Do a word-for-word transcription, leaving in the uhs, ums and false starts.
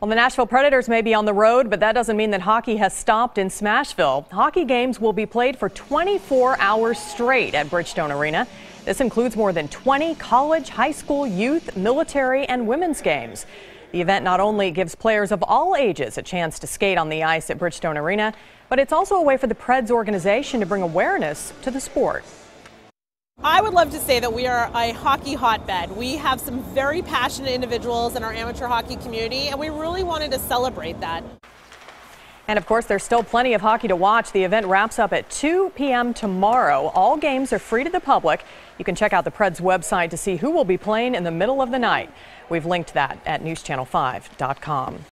Well, the Nashville Predators may be on the road, but that doesn't mean that hockey has stopped in Smashville. Hockey games will be played for twenty-four hours straight at Bridgestone Arena. This includes more than twenty college, high school, youth, military, and women's games. The event not only gives players of all ages a chance to skate on the ice at Bridgestone Arena, but it's also a way for the Preds organization to bring awareness to the sport. I would love to say that we are a hockey hotbed. We have some very passionate individuals in our amateur hockey community, and we really wanted to celebrate that. And of course, there's still plenty of hockey to watch. The event wraps up at two p m tomorrow. All games are free to the public. You can check out the Preds website to see who will be playing in the middle of the night. We've linked that at news channel five dot com.